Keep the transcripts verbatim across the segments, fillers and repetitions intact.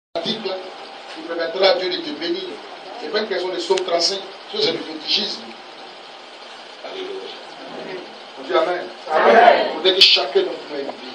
article qui permettra à Dieu de te bénir. Ce n'est pas une question de psaume trente-cinq, c'est du fétichisme. Alléluia. On dit Amen. Amen. Il faudrait que chacun d'entre nous ait une vie.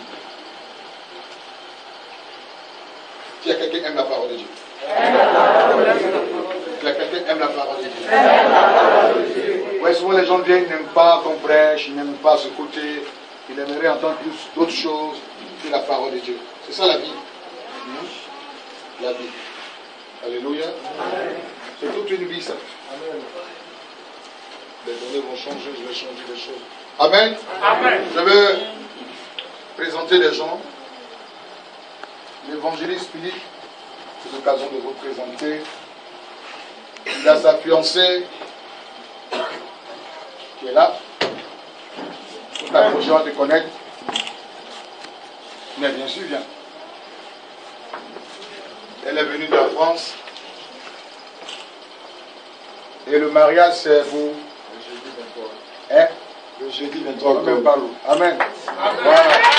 Il y a quelqu'un qui aime la parole de Dieu. Il y a quelqu'un qui aime la parole de Dieu. Ouais, souvent les gens viennent, ils n'aiment pas qu'on prêche, ils n'aiment pas ce côté, ils aimeraient entendre plus d'autres choses que la parole de Dieu. C'est ça la vie. Hmm? La vie. Alléluia. C'est toute une vie ça. Amen. Les données vont changer, je vais changer les choses. Amen. Amen. Je vais présenter des gens. L'évangéliste Philippe, c'est l'occasion de vous présenter. Il a sa fiancée qui est là. Toute la prochaine te connaître. Mais bien sûr, viens. Elle est venue de la France. Et le mariage, c'est vous. Le jeudi vingt-trois. Hein? Le jeudi vingt-trois octobre. Amen. Amen. Voilà.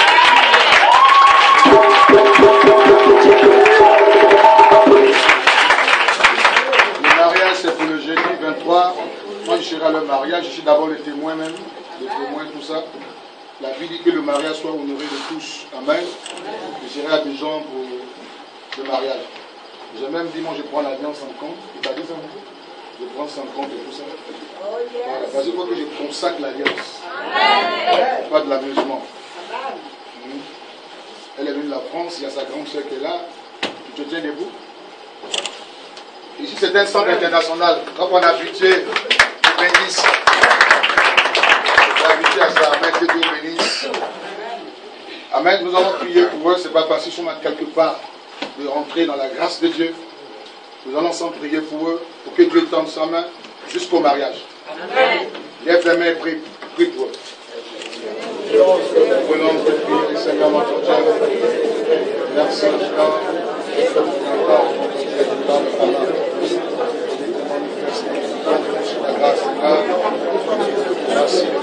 Le mariage, c'est pour le jeudi vingt-trois. Moi, je serai à le mariage. Je suis d'abord le témoin même. Le témoin, tout ça. La Bible dit que le mariage soit honoré de tous. Amen. Je serai à Dijon pour le mariage. J'ai même dit, moi, je prends l'alliance en compte. Tu as dit ça, non? Je prends ça en compte et tout ça. Oh, yes. Voilà, parce qu'il faut que je consacre l'alliance. Pas de l'amusement. Mmh. Elle est venue de la France, il y a sa grande soeur qui est là. Tu te tiens debout. Ici, c'est un centre international. Donc, on a habitué au bénisse. On a habitué à ça. Amen, que Dieu bénisse. Amen, nous allons prier pour eux. Ce n'est pas facile, ils sont quelque part de rentrer dans la grâce de Dieu. Nous allons ensemble prier pour eux, pour que Dieu tende sa main jusqu'au mariage. Amen. Lève les mains et prie, prie pour eux. Prenons notre prière, Seigneur notre Dieu. Merci, Seigneur. La grâce, merci,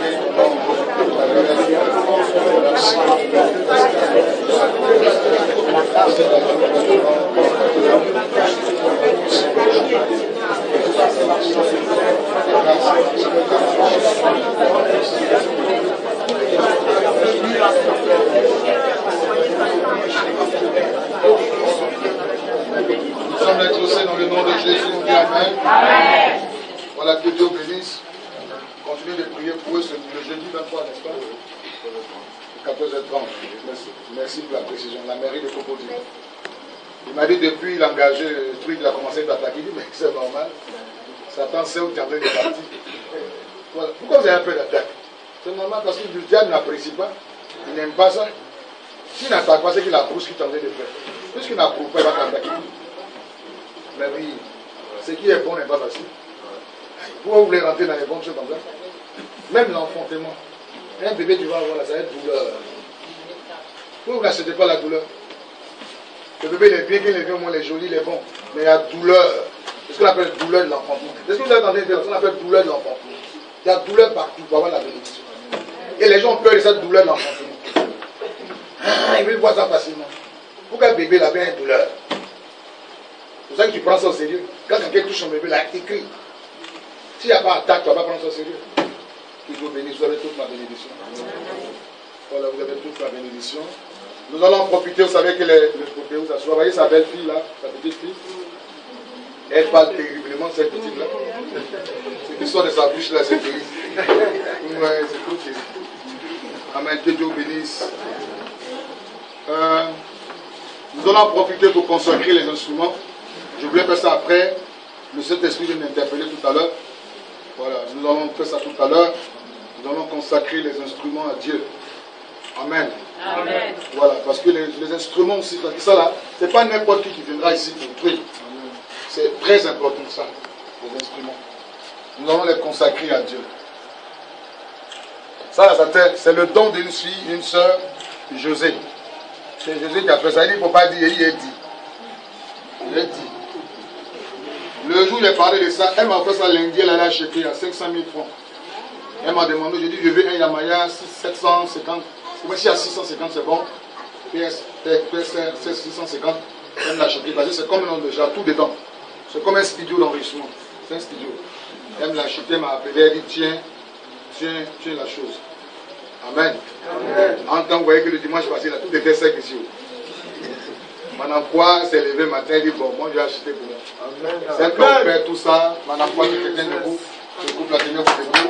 nous sommes exaucés dans le nom de Jésus, on dit Amen. Amen. Voilà, que Dieu bénisse. Continuez de prier pour eux, c'est le jeudi vingt-trois, n'est-ce pas? quatorze heures trente. Merci. Merci pour la précision. La mairie de Copodi. Il m'a dit depuis il a engagé le truc, il a commencé à attaquer. Il dit mais c'est normal. Satan sait où tu es en train de partir. Voilà. Pourquoi vous avez un peu d'attaque? C'est normal parce que le diable n'apprécie pas. Il n'aime pas ça. S'il n'attaque pas, c'est qu'il approuve ce qu'il est en train de faire. Puisqu'il n'approuve pas, il va t'attaquer. Mais oui, ce qui est bon n'est pas facile. Pourquoi vous voulez rentrer dans les bonnes choses comme ça? Même l'enfantement. Un bébé, tu vas avoir, ça va être douleur. Pourquoi vous n'achetez pas la douleur? Le bébé, il est bien, il est bien, moi, il est joli, il est bon. Mais il y a douleur. C'est ce qu'on appelle douleur de l'enfantement. C'est ce que vous avez entendu dire, ce qu'on appelle douleur de l'enfantement. Il y a douleur partout pour avoir la bénédiction. Et les gens ont peur de cette douleur de l'enfantement. Ah, ils veulent voir ça facilement. Pourquoi un bébé, il a bien une douleur? C'est pour ça que tu prends ça au sérieux. Quand quelqu'un touche son bébé, là, il crie. S'il n'y a pas d'attaque, tu ne vas pas prendre ça au sérieux. Que Dieu bénisse, vous avez toute ma bénédiction. Voilà, vous avez toute ma bénédiction. Nous allons en profiter, vous savez que les, le côté où ça se voit, vous voyez sa belle fille là, sa petite fille. Elle parle terriblement, cette petite là. Ce qui sort de sa bouche là, c'est terrible. Ouais, c'est tout terrible. Amen, que Dieu bénisse. Euh, nous allons en profiter pour consacrer les instruments. Je voulais faire ça après. Le Saint-Esprit vient m'interpeller tout à l'heure. Voilà, nous allons faire ça tout à l'heure. Nous allons consacrer les instruments à Dieu. Amen. Amen. Voilà, parce que les, les instruments aussi, ça là, c'est pas n'importe qui qui viendra ici pour prier. C'est très important ça, les instruments. Nous allons les consacrer à Dieu. Ça, c'est le don d'une fille, une soeur, José. C'est José qui a fait ça. Il ne faut pas dire, il est dit. Il est dit. Le jour où il a parlé de ça, elle m'a fait ça lundi, elle allait acheter à cinq cent mille francs. Elle m'a demandé, j'ai dit, je veux un Yamaya sept cent cinquante. Moi, si à six cent cinquante, c'est bon. P S, P S, c'est six cent cinquante. J'aime l'acheter parce que c'est comme un déjà tout dedans. C'est comme un studio d'enregistrement. C'est un studio. Elle me l'a acheté, m'a appelé, elle dit tiens, tiens, tiens la chose. Amen. Amen. En tant que vous voyez que le dimanche passé, là, tout était sec ici. Madame quoi s'est levé le matin, elle dit bon, moi je vais acheter pour moi. C'est qu'on fait tout ça. Madame quoi, c'est quelqu'un de vous. Je coupe la tenue pour vous.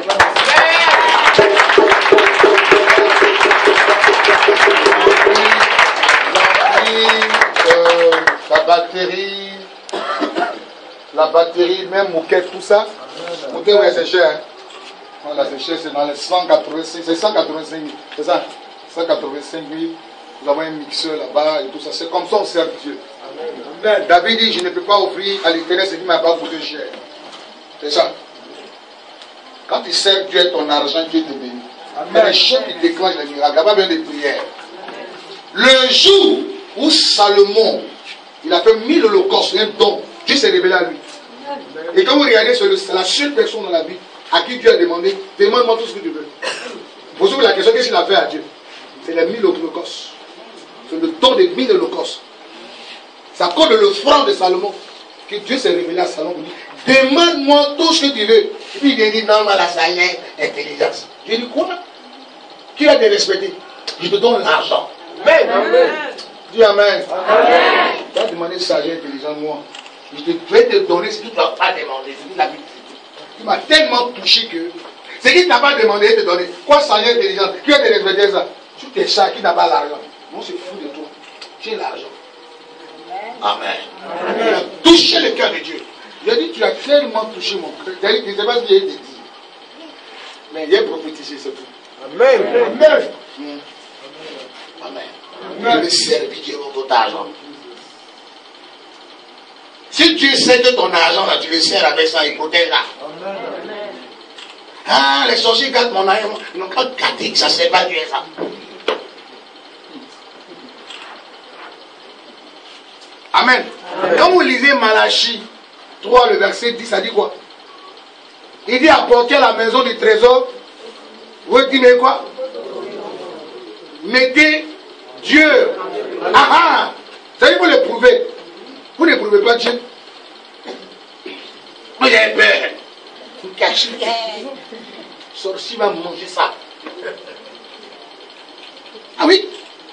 Euh, la batterie, la batterie, même moquette, tout ça. Moquette, ouais, c'est cher. Hein? Voilà, c'est cher, c'est dans les cent quatre-vingt-cinq, c'est cent quatre-vingt-cinq mille, c'est ça, cent quatre-vingt-cinq mille. Nous avons un mixeur là-bas et tout ça. C'est comme ça on sert Dieu. Amen. David dit, je ne peux pas offrir à l'Éternel ce qui ne m'a pas coûté cher. C'est ça. Quand tu sers Dieu et ton argent, Dieu te bénit. C'est les choses qui déclenchent les miracles. Il n'y a pas besoin de prière. Le jour où Salomon, il a fait mille holocaustes, un don, Dieu s'est révélé à lui. Et quand vous regardez, c'est la seule personne dans la Bible à qui Dieu a demandé, demande-moi tout ce que tu veux. Vous savez la question, qu'est-ce qu'il a fait à Dieu? C'est les mille holocaustes. C'est le don des mille holocaustes. C'est à cause de l'offrande de Salomon que Dieu s'est révélé à Salomon. Demande-moi tout ce que tu veux. Et puis il a dit, non, la sagesse, intelligence. Dieu dit, quoi? Qui a de respecter? Je te donne l'argent. Amen. Amen. Dis Amen. Amen. Tu as demandé sagesse, intelligence, moi. Je vais te donner ce que tu ne dois pas demander. Tu m'as tellement touché que ce qu'il n'a pas demandé, il te donner. Quoi, sagesse, intelligence? Qui a de respecter ça? Tu t'es chat qui n'a pas l'argent. Moi, c'est fou de toi. Tu as l'argent. Amen. Amen. Toucher le cœur de Dieu. J'ai dit, tu as tellement touché mon cœur. Je ne sais pas ce qu'il a dit. Mais il a prophétisé, c'est tout. Amen. Amen. Amen. Amen. Je vais servir Dieu pour ton argent. Si tu sais que ton argent, là, tu le sers avec ça, il protège là. Amen. Ah, les sorciers gardent mon argent. Ils n'ont pas gardé que ça ne sert pas Dieu, ça. Amen. Amen. Quand vous lisez Malachie trois, le verset dix, ça dit quoi? Il dit apportez à la maison du trésor. Vous dites mais quoi? Mettez Dieu. Ah ah. Ça dit vous le prouvez. Vous ne prouvez pas Dieu. Vous avez peur. Vous cachez. Sorcier va manger ça. Ah oui?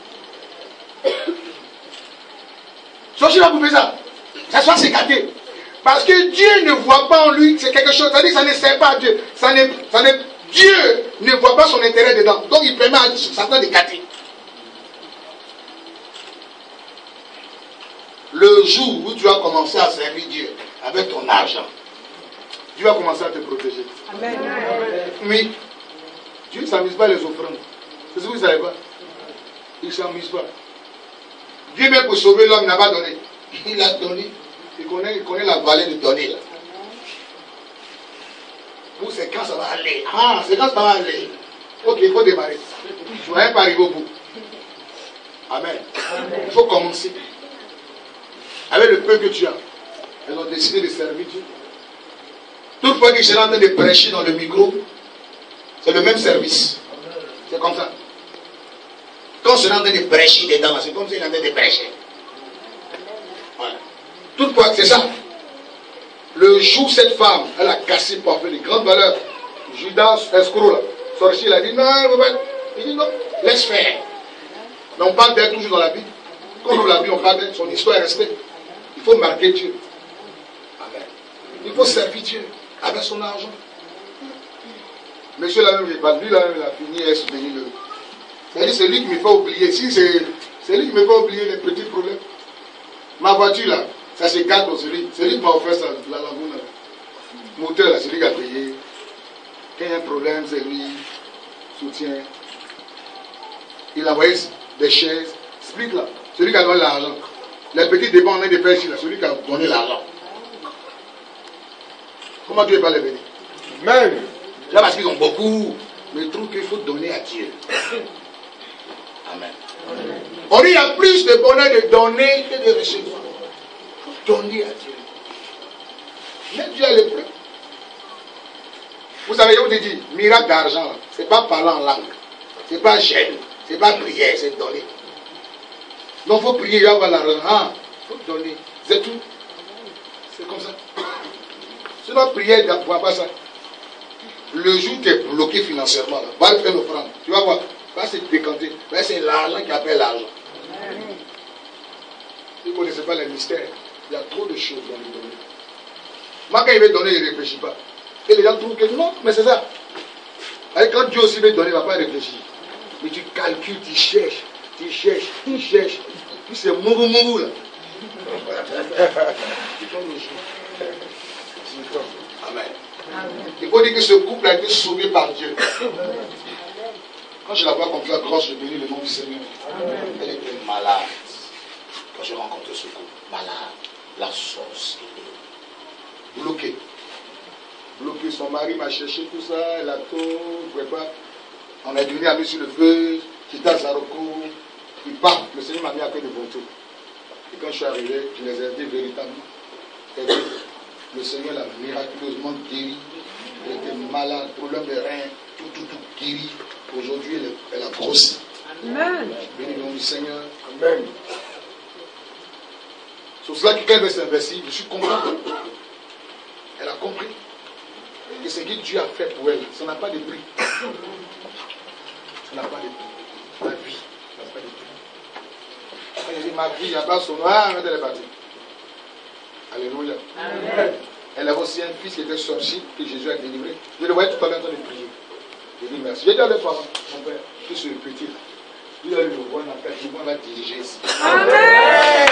Sorcier va couper ça. Ça soit s'écarter. Parce que Dieu ne voit pas en lui, c'est quelque chose. C'est-à-dire que ça ne sert pas à Dieu. Ça ne, ça ne, Dieu ne voit pas son intérêt dedans. Donc il permet à Satan d'écarter. Le jour où tu vas commencer à servir Dieu avec ton argent, Dieu va commencer à te protéger. Amen. Oui. Dieu ne s'amuse pas les offrandes. C'est ce que vous ne savez pas. Il ne s'amuse pas. Dieu même pour sauver l'homme n'a pas donné. Il a donné. Il connaît, il connaît la valeur de donner là. Pour c'est quand ça va aller. Ah, c'est quand ça va aller. Ok, il faut démarrer. Je ne vais pas arriver au bout. Amen. Il faut commencer. Avec le peu que tu as. Elles ont décidé de servir Dieu. Toutefois qu'ils sont en train de prêcher dans le micro, c'est le même service. C'est comme ça. Quand c'est en train de prêcher dedans, c'est comme s'il est en train de prêcher. Voilà. Toutefois, c'est ça. Le jour où cette femme, elle a cassé pour faire de grandes valeurs, Judas, escroc là, sorcier, il a dit non, il dit non, laisse faire. Mais on parle d'elle toujours dans la Bible. Quand on l'a vu, on parle d'elle, son histoire est restée. Il faut marquer Dieu. Amen. Il faut servir Dieu avec son argent. Monsieur là même, lui là même, il a fini à soutenir le. C'est-à-dire, c'est lui qui me fait oublier. Si c'est lui qui me fait oublier les petits problèmes. Ma voiture là, ça se garde dans celui. C'est lui qui m'a offert ça, la lagune là. Moteur là, c'est lui qui a payé. Quand il y a un problème, c'est lui. Soutien. Il a envoyé des chaises. Split là, celui qui a donné l'argent. Les petits débats, on a des pêches là, celui qui a donné l'argent. Comment Dieu va les bénir? Même. Là, parce qu'ils ont beaucoup, mais ils trouvent qu'il faut donner à Dieu. Amen. Amen. On dit il y a plus de bonheur de donner que de recevoir. Il faut donner à Dieu. Mais Dieu a le prix. Vous savez, je vous ai dit, miracle d'argent, ce n'est pas parler en langue. Ce n'est pas gêne. Ce n'est pas prière, c'est donner. Donc il faut prier, il va avoir l'argent. Ah, Il faut donner. C'est tout. C'est comme ça. C'est notre prière, ne vois pas ça. Le jour où tu es bloqué financièrement, là, va le faire l'offrande. Tu vas voir. Va se décanter. C'est l'argent qui appelle l'argent. Vous ne connaissez pas les mystères. Il y a trop de choses dans le donner. Moi, quand il veut donner, il ne réfléchit pas. Et les gens trouvent que non, mais c'est ça. Et quand Dieu aussi veut donner, il ne va pas réfléchir. Mais tu calcules, tu cherches, tu cherches, tu cherches. Puis c'est mourou mourou là. Tu donnes le jour. Amen. Il faut dire que ce couple a été sauvé par Dieu. Quand je la vois comme ça, grosse, je bénis le nom du Seigneur. Elle était malade. Quand je rencontre ce couple, malade, la sauce, bloquée. Bloqué, son mari m'a cherché tout ça, elle a tout, je ne pouvais pas. On est devenu amis sur le feu, j'étais à Zaroko, il part, le Seigneur m'a mis à cœur de bonté. Et quand je suis arrivé, je les ai aidés véritablement. Et le Seigneur l'a miraculeusement guéri. Elle était malade, problème de rein, tout, tout, tout guéri. Aujourd'hui, elle, elle a grossi. Amen. Béni le nom du Seigneur. Amen. C'est cela que quand elle veut s'investir, je suis content. Elle a compris. Et ce que Dieu a fait pour elle, ça n'a pas de prix. Ça n'a pas de prix. La vie, ça n'a pas de prix. Quand je dis ma vie, il n'y a pas son nom, ah, elle est partie. Alléluia. Amen. Elle avait aussi un fils qui était sorcier, que Jésus a délivré. Je le voyais tout à l'heure en train de prier. Je dis merci. J'ai dit à l'autre fois, mon père, tout ce petit là, il a eu le roi, on va diriger ici. Amen.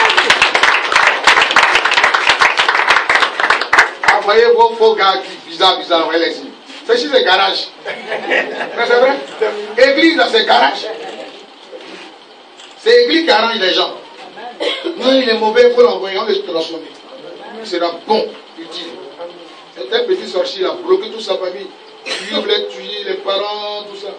Envoyez vos faux gars qui bizarre, bizarre, envoyez les signes. C'est chez les garages. Mais c'est vrai. Église, là, c'est garage. C'est église qui arrange les gens. Non, il est mauvais, il faut l'envoyer, on le transforme. Il sera bon, utile. C'est un petit sorcier, il a bloqué toute sa famille. Il voulait tuer les parents, tout ça.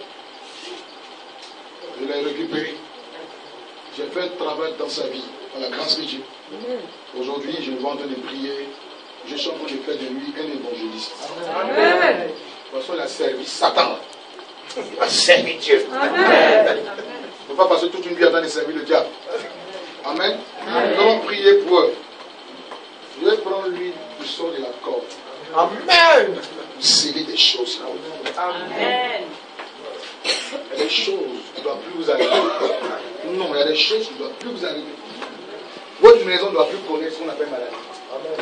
Je l'ai récupéré. J'ai fait un travail dans sa vie, dans la grâce de Dieu. Aujourd'hui, je vais en train de prier. Je suis en train de faire de lui un évangéliste. Amen. De toute façon, il a servi Satan. Il a servi Dieu. Amen. Il ne faut pas passer toute une vie en train de servir le diable. Amen. Amen. Nous allons prier pour eux. Je vais prendre l'huile du son de la corde. Amen. Pour sceller des choses là. Amen. Il y a des choses qui ne doivent plus vous arriver. Non, il y a des choses qui ne doivent plus vous arriver. Votre maison ne doit plus connaître ce qu'on appelle maladie. Amen.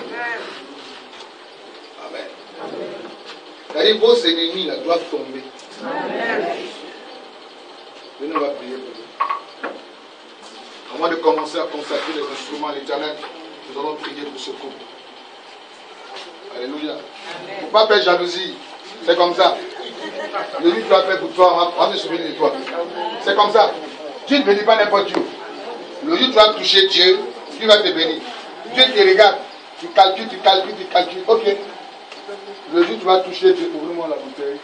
Amen. C'est-à-dire vos ennemis là, doivent tomber. Amen. Venez, on va prier pour vous. Avant de commencer à consacrer les instruments à l'Éternel, nous allons prier pour ce couple. Alléluia. Il ne faut pas faire jalousie. C'est comme ça. Le livre que tu as fait pour toi, on va se souvenir de toi. C'est comme ça. Dieu ne bénit pas n'importe où. Le jour où tu vas toucher Dieu, Dieu va te bénir. Dieu te regarde. Tu calcules, tu calcules, tu calcules. Ok. Le jour où tu vas toucher Dieu, ouvre-moi la bouteille.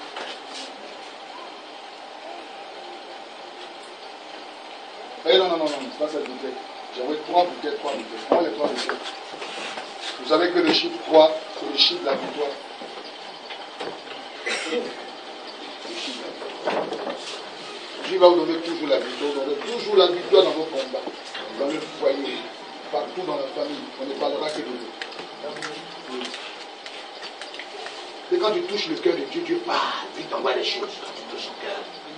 Eh non, non, non, non, c'est pas cette bouteille. J'ai envoyé trois bouteilles, trois bouteilles. Prends les trois bouteilles. Vous savez que le chiffre trois, c'est le chiffre de la victoire. Dieu va vous donner toujours la victoire. Vous donner toujours la victoire dans vos combats, dans le foyer, partout dans la famille. On ne parlera que de vous. Et quand tu touches le cœur de Dieu, Dieu parle. Dieu t'envoie les choses quand tu touches son cœur.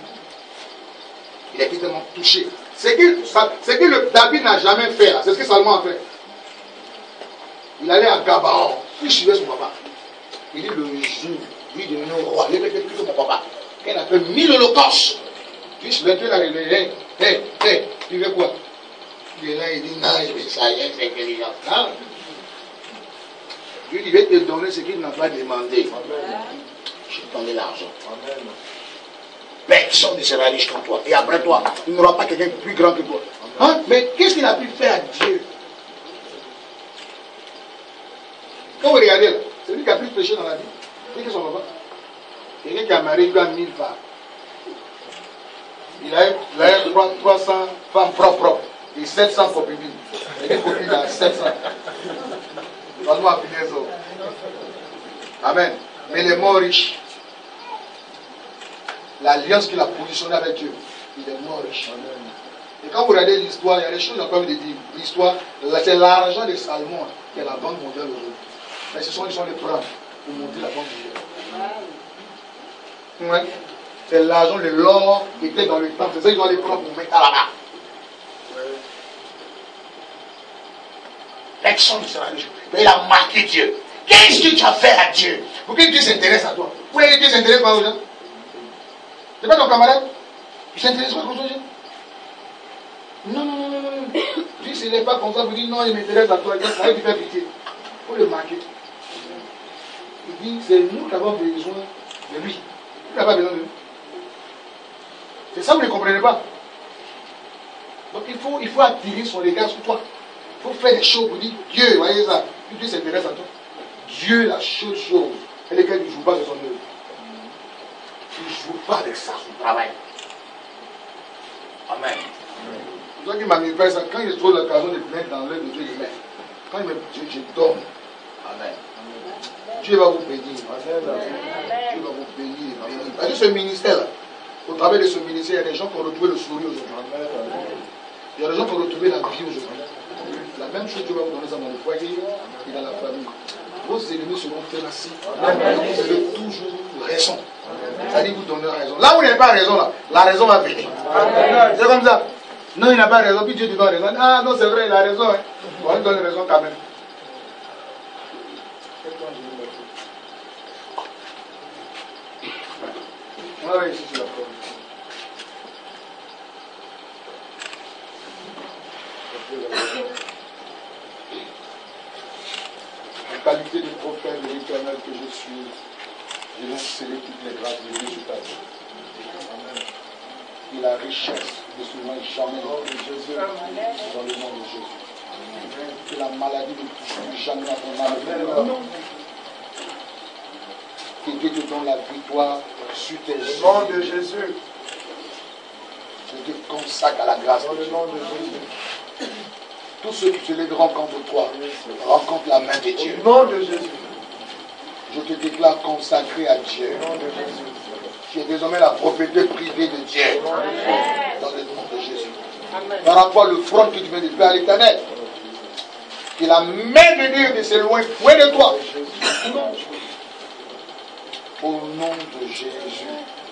Il a été tellement touché. C'est que, c'est que le David n'a jamais fait. C'est ce que Salomon a fait. Il allait à Gabaon. Il suivait son papa. Il dit le jour, lui est devenu roi. Il était plus que mon papa. Quand il a fait mille holocaustes. Puis je vais te la réveiller. Hé, hé, tu veux quoi? Il est là, il dit non, je vais ça, c'est intelligent. Non. Dieu, il va te donner ce qu'il n'a pas demandé. Je vais te donner l'argent. Personne ne sera riche comme toi. Et après toi, il n'y aura pas quelqu'un plus grand que toi. Hein? Mais qu'est-ce qu'il a pu faire à Dieu? Quand vous regardez là, c'est lui qui a plus péché dans la vie. C'est qui son papa? Quelqu'un qui a marié, il a mille femmes. Il a eu, il a eu trois cents femmes propres, propres. Et sept cents copines. Et des copines à sept cents. Parle-moi à finir ça. Amen. Mais les morts riches, l'alliance qu'il a positionnée avec Dieu, il est mort riche. Et quand vous regardez l'histoire, il y a des choses qu'on peut dire. L'histoire, c'est l'argent de Salomon qui est la banque mondiale aujourd'hui. Mais ce sont, ils sont les prendre pour monter la banque mondiale. Ouais. C'est l'argent de l'or qui était dans le temple. C'est ça qu'ils doivent les prendre pour mettre là-bas. L'action du Seigneur. Il a marqué Dieu. Qu'est-ce que tu as fait à Dieu? Pour que Dieu s'intéresse à toi. Vous voyez que Dieu s'intéresse pas aux gens? C'est pas ton camarade? Il s'intéresse pas aux gens? Non, non, non, non, non. Dieu, ce n'est pas comme ça. Vous dites non, il m'intéresse à toi. Ça va lui faire pitié. Il faut le marquer. Il dit, c'est nous qui avons besoin de lui. Il n'a pas besoin de nous. C'est ça, vous ne comprenez pas. Donc il faut, il faut attirer son regard sur toi. Il faut faire des choses pour dire Dieu, vous voyez ça. Dieu s'intéresse à toi. Dieu, la chose, chose. Et lesquelles il ne joue pas sur son œuvre. Il ne joue pas avec ça, son travail. Amen. C'est ça qui manifeste ça. Quand il trouve l'occasion de mettre dans l'œuvre de Dieu, il met. Quand il me dit, je donne. Amen. Dieu va vous bénir. Dieu va vous bénir. Parce que ce ministère-là, au travers de ce ministère, il y a des gens qui ont retrouvé le sourire aujourd'hui. Il y a des gens qui ont retrouvé la vie aujourd'hui. La même chose, Dieu va vous donner ça dans le foyer et dans la famille. Vos ennemis seront terrassés. Vous avez toujours raison. C'est-à-dire vous donnez raison. Là où il n'y a pas raison, là, la raison va venir. C'est comme ça. Non, il n'a pas raison, puis Dieu te donne raison. Ah non, c'est vrai, il a raison. Hein. On lui donne raison quand même. On va ici sur la forme. En qualité de prophète de l'Éternel que je suis, je vais sceller toutes les grâces de Dieu sur ta vie. Amen. Et la richesse de ce nom jamais de Jésus, dans le nom de Jésus. Amen. Que la maladie ne touche plus jamais à ton âme. Que Dieu te donne la victoire sur tes yeux. Au nom de Jésus. Je te consacre à la grâce de Dieu. Dans le nom de Jésus. Tous ceux qui se lèveront contre toi rencontrent la main de Dieu. Au nom de Jésus. Je te déclare consacré à Dieu. Au nom de Jésus. Tu es désormais la propriété privée de Dieu. Amen. Dans le nom de Jésus. Amen. Par rapport au front que tu viens de faire à l'Éternel. Que la main de Dieu ne s'éloigne point de toi. Au nom de Jésus.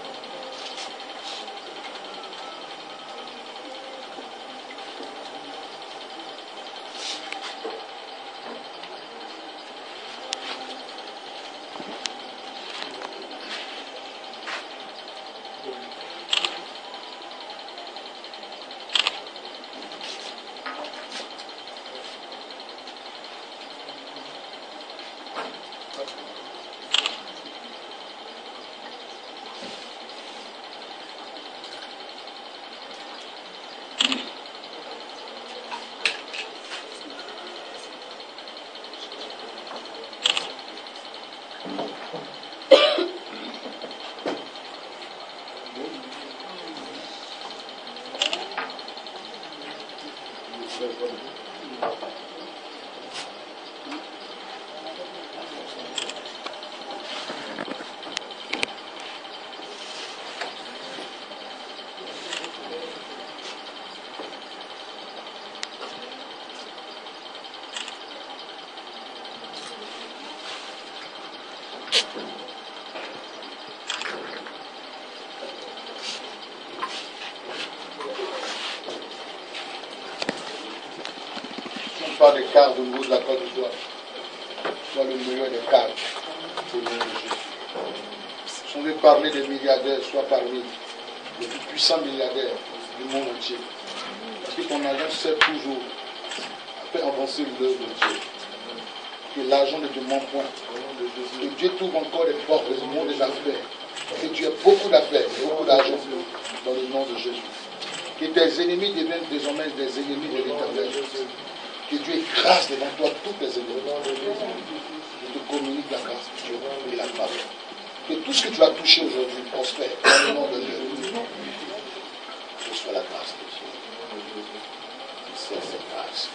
Des cartes au niveau de la Côte d'Ivoire, soit le meilleur des cartes au nom de Jésus. Si on veut parler des milliardaires, soit parmi les plus puissants milliardaires du monde entier. Parce que ton argent sert toujours à faire avancer l'œuvre de Dieu. Que l'argent ne te manque point. Que Dieu t'ouvre encore les portes du monde des affaires. Que tu aies beaucoup d'affaires, beaucoup d'argent dans le nom de Jésus. Que tes ennemis deviennent désormais des ennemis de l'Éternel. Que Dieu écrase devant toi tous tes ennemis. Je te communique la grâce de Dieu et la faveur. Que tout ce que tu as touché aujourd'hui prospère dans le nom de Dieu. Reçois la grâce de Dieu. C'est cette grâce.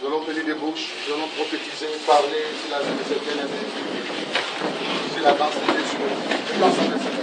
Nous allons tenir des bouches, nous allons prophétiser, parler sur la vie de cette bien-aimée, sur la danse de Jésus. Danse avec cette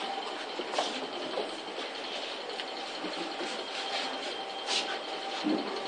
Thank you.